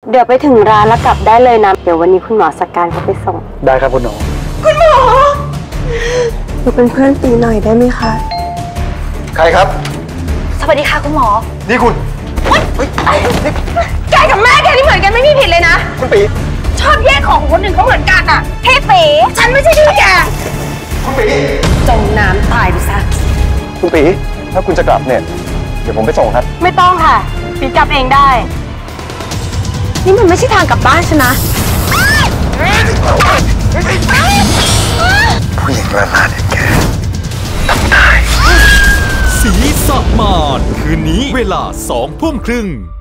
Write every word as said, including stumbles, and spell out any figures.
เดี๋ยวไปถึงร้านแล้วกลับได้เลยนะเดี๋ยววันนี้คุณหมอสกการเขาไปส่งได้ครับคุณหมอคุณหมอหนูเป็นเพื่อนตีหน่อยได้ไหมคะใครครับสวัสดีค่ะคุณหมอนี่คุณแกกับแม่แกนี่เหมือนกันไม่มีผิดเลยนะคุณปีชอบแยกของคนหนึ่งเขาเหมือนกันอ่ะเฮ้ปีฉันไม่ใช่พี่แกคุณปีจมน้ำตายไปซะคุณปีถ้าคุณจะกลับเนี่ยเดี๋ยวผมไปส่งครับไม่ต้องค่ะปีกลับเองได้นี่มันไม่ใช่ทางกลับบ้านใช่ไหมผู้หญิงระนาดอย่างแกทำได้สีสะมานคืนนี้เวลาสองทุ่มครึ่ง